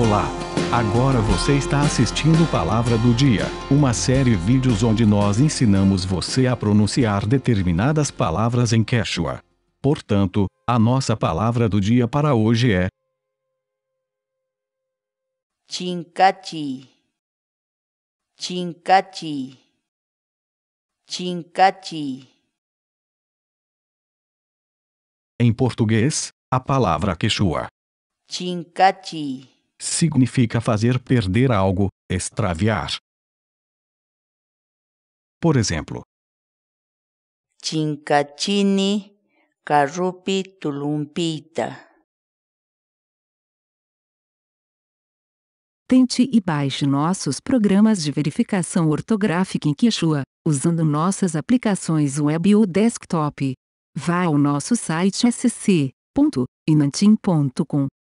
Olá! Agora você está assistindo Palavra do Dia, uma série de vídeos onde nós ensinamos você a pronunciar determinadas palavras em Quechua. Portanto, a nossa palavra do dia para hoje é Chincachi, chincachi, chincachi. Em português, a palavra Quechua Chincachi, significa fazer perder algo, extraviar. Por exemplo, chincachini, carrupi tulumpita. Tente e baixe nossos programas de verificação ortográfica em Quechua, usando nossas aplicações web ou desktop. Vá ao nosso site sc.inantim.com.